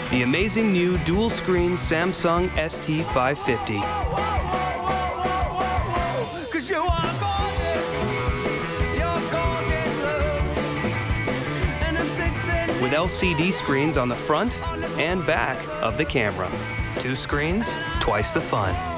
the amazing new dual-screen Samsung ST550. With LCD screens on the front and back of the camera. 2 screens, twice the fun.